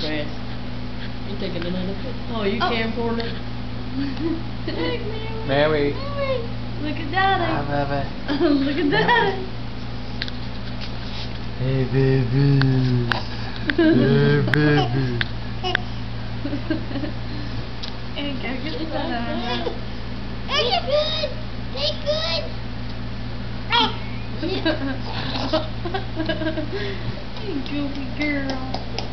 fast. You taking another picture? Oh, you camcorder? Mary. Look at Daddy. Look at Daddy. Hey, baby. Hey, baby. Hey, go get the banana. They're good. They're good. Hey, goofy girl.